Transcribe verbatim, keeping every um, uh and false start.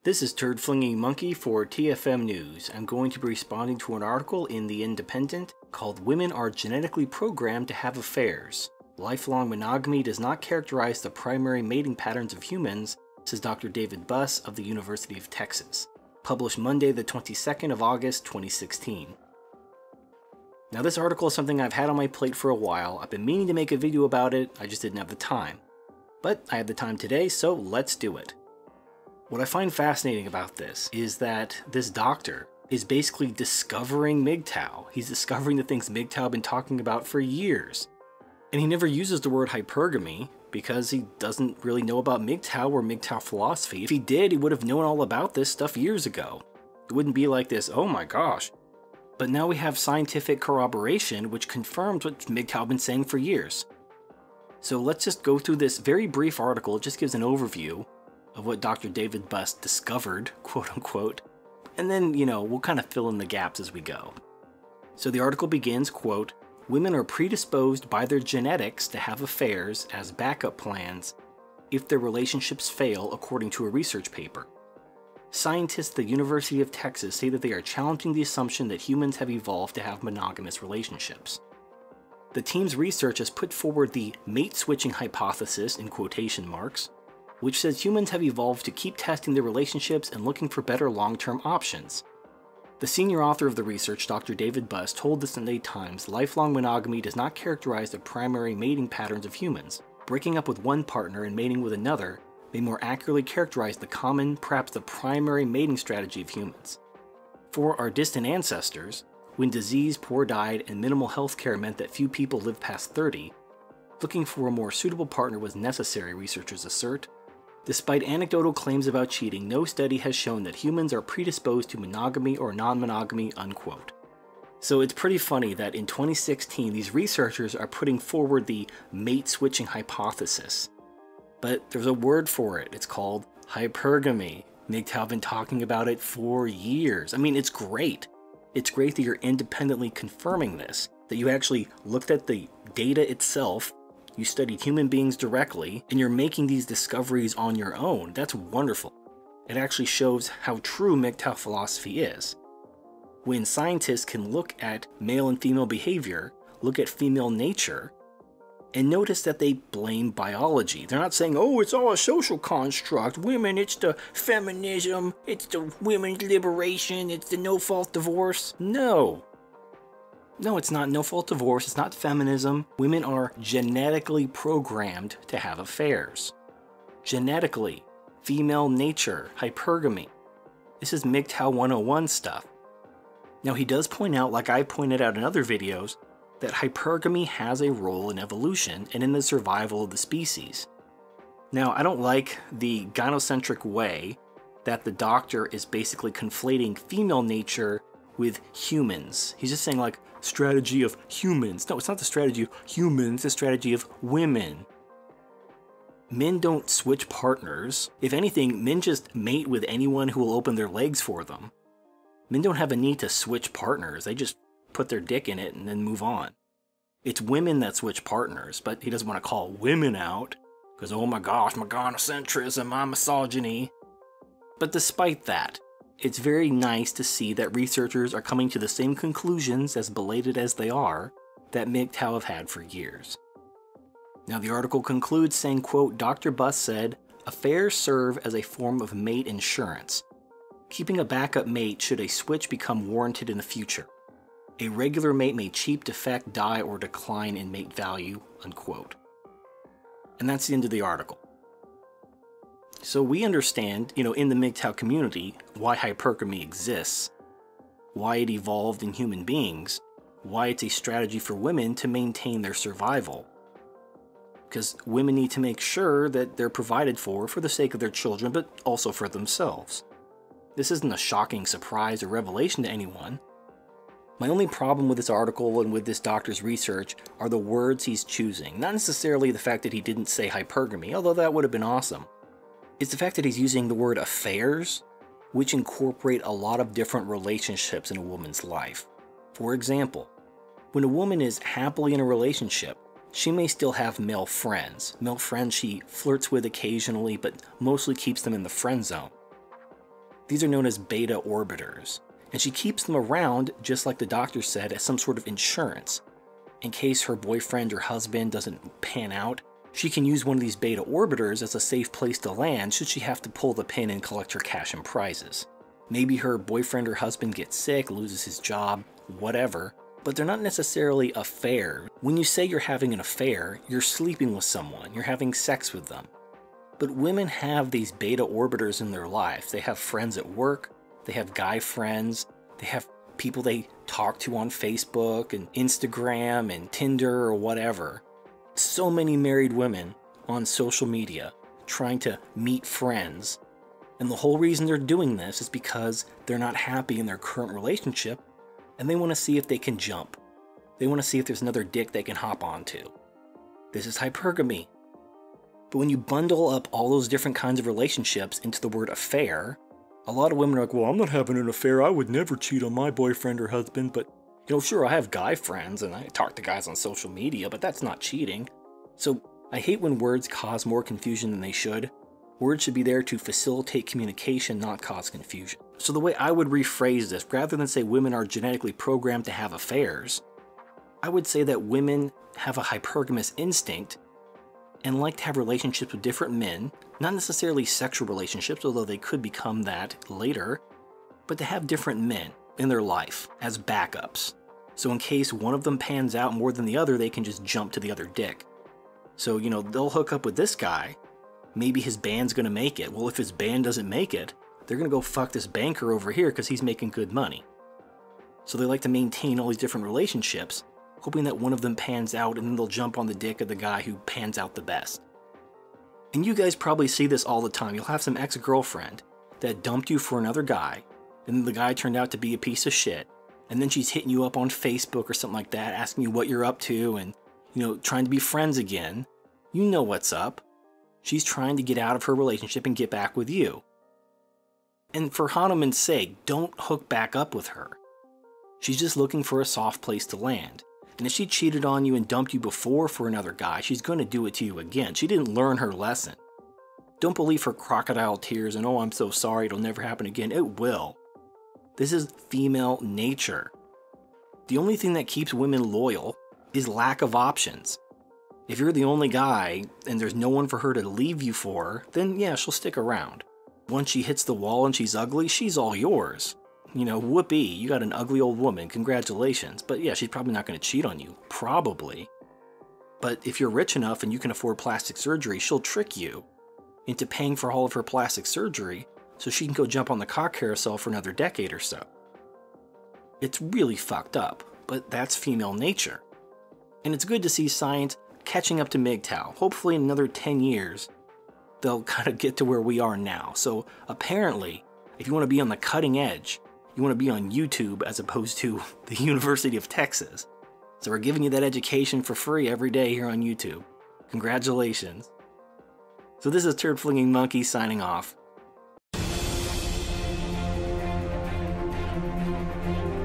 This is Turd Flinging Monkey for T F M News. I'm going to be responding to an article in The Independent called Women Are Genetically Programmed to Have Affairs. Lifelong monogamy does not characterize the primary mating patterns of humans, says Doctor David Buss of the University of Texas. Published Monday the twenty-second of August twenty sixteen. Now this article is something I've had on my plate for a while. I've been meaning to make a video about it, I just didn't have the time. But I have the time today, so let's do it. What I find fascinating about this is that this doctor is basically discovering M G T O W. He's discovering the things M G T O W have been talking about for years. And he never uses the word hypergamy because he doesn't really know about M G T O W or M G T O W philosophy. If he did, he would have known all about this stuff years ago. It wouldn't be like this, oh my gosh. But now we have scientific corroboration which confirms what M G T O W have been saying for years. So let's just go through this very brief article. It just gives an overview of what Doctor David Buss discovered, quote unquote, and then, you know, we'll kind of fill in the gaps as we go. So the article begins, quote, "Women are predisposed by their genetics to have affairs as backup plans if their relationships fail, according to a research paper. Scientists at the University of Texas say that they are challenging the assumption that humans have evolved to have monogamous relationships. The team's research has put forward the mate-switching hypothesis, in quotation marks, which says humans have evolved to keep testing their relationships and looking for better long-term options. The senior author of the research, Doctor David Buss, told the Sunday Times lifelong monogamy does not characterize the primary mating patterns of humans. Breaking up with one partner and mating with another may more accurately characterize the common, perhaps the primary mating strategy of humans. For our distant ancestors, when disease, poor diet, and minimal health care meant that few people lived past thirty, looking for a more suitable partner was necessary, researchers assert. Despite anecdotal claims about cheating, no study has shown that humans are predisposed to monogamy or non-monogamy," unquote. So it's pretty funny that in twenty sixteen, these researchers are putting forward the mate-switching hypothesis. But there's a word for it. It's called hypergamy. M G T O W have been talking about it for years. I mean, it's great. It's great that you're independently confirming this, that you actually looked at the data itself, you studied human beings directly, and you're making these discoveries on your own. That's wonderful. It actually shows how true M G T O W philosophy is. When scientists can look at male and female behavior, look at female nature, and notice that they blame biology. They're not saying, oh, it's all a social construct. Women, it's the feminism, it's the women's liberation, it's the no-fault divorce. No. No, it's not no-fault divorce, it's not feminism. Women are genetically programmed to have affairs. Genetically. Female nature. Hypergamy. This is M G T O W one oh one stuff. Now he does point out, like I pointed out in other videos, that hypergamy has a role in evolution and in the survival of the species. Now, I don't like the gynocentric way that the doctor is basically conflating female nature with humans. He's just saying, like, strategy of humans. No, it's not the strategy of humans, it's the strategy of women. Men don't switch partners. If anything, men just mate with anyone who will open their legs for them. Men don't have a need to switch partners. They just put their dick in it and then move on. It's women that switch partners, but he doesn't want to call women out because, oh my gosh, my gynocentrism, my misogyny. But despite that, it's very nice to see that researchers are coming to the same conclusions, as belated as they are, that M G T O W have had for years. Now the article concludes saying, quote, Doctor Buss said, affairs serve as a form of mate insurance, keeping a backup mate should a switch become warranted in the future. A regular mate may cheap, defect, die, or decline in mate value, unquote. And that's the end of the article. So we understand, you know, in the M G T O W community, why hypergamy exists, why it evolved in human beings, why it's a strategy for women to maintain their survival. Because women need to make sure that they're provided for for the sake of their children, but also for themselves. This isn't a shocking surprise or revelation to anyone. My only problem with this article and with this doctor's research are the words he's choosing. Not necessarily the fact that he didn't say hypergamy, although that would have been awesome. It's the fact that he's using the word affairs, which incorporate a lot of different relationships in a woman's life. For example, when a woman is happily in a relationship, she may still have male friends. Male friends she flirts with occasionally, but mostly keeps them in the friend zone. These are known as beta orbiters, and she keeps them around, just like the doctor said, as some sort of insurance. In case her boyfriend or husband doesn't pan out, she can use one of these beta orbiters as a safe place to land should she have to pull the pin and collect her cash and prizes. Maybe her boyfriend or husband gets sick, loses his job, whatever, but they're not necessarily affairs. When you say you're having an affair, you're sleeping with someone, you're having sex with them. But women have these beta orbiters in their life. They have friends at work, they have guy friends, they have people they talk to on Facebook and Instagram and Tinder or whatever. So many married women on social media trying to meet friends. And the whole reason they're doing this is because they're not happy in their current relationship and they want to see if they can jump. They want to see if there's another dick they can hop onto. This is hypergamy. But when you bundle up all those different kinds of relationships into the word affair, a lot of women are like, well, I'm not having an affair. I would never cheat on my boyfriend or husband. But, you know, sure, I have guy friends and I talk to guys on social media, but that's not cheating. So I hate when words cause more confusion than they should. Words should be there to facilitate communication, not cause confusion. So the way I would rephrase this, rather than say women are genetically programmed to have affairs, I would say that women have a hypergamous instinct and like to have relationships with different men, not necessarily sexual relationships, although they could become that later, but to have different men in their life as backups. So in case one of them pans out more than the other, they can just jump to the other dick. So, you know, they'll hook up with this guy, maybe his band's gonna make it. Well, if his band doesn't make it, they're gonna go fuck this banker over here because he's making good money. So they like to maintain all these different relationships, hoping that one of them pans out and then they'll jump on the dick of the guy who pans out the best. And you guys probably see this all the time. You'll have some ex-girlfriend that dumped you for another guy, and then the guy turned out to be a piece of shit, and then she's hitting you up on Facebook or something like that, asking you what you're up to and, you know, trying to be friends again. You know what's up. She's trying to get out of her relationship and get back with you. And for Hanuman's sake, don't hook back up with her. She's just looking for a soft place to land. And if she cheated on you and dumped you before for another guy, she's going to do it to you again. She didn't learn her lesson. Don't believe her crocodile tears and, oh, I'm so sorry, it'll never happen again. It will. This is female nature. The only thing that keeps women loyal is lack of options. If you're the only guy and there's no one for her to leave you for, then yeah, she'll stick around. Once she hits the wall and she's ugly, she's all yours. You know, whoopee, you got an ugly old woman, congratulations. But yeah, she's probably not going to cheat on you. Probably. But if you're rich enough and you can afford plastic surgery, she'll trick you into paying for all of her plastic surgery so she can go jump on the cock carousel for another decade or so. It's really fucked up, but that's female nature. And it's good to see science catching up to M G T O W. Hopefully in another ten years, they'll kind of get to where we are now. So apparently, if you want to be on the cutting edge, you want to be on YouTube as opposed to the University of Texas. So we're giving you that education for free every day here on YouTube. Congratulations. So this is Turd Flinging Monkey signing off.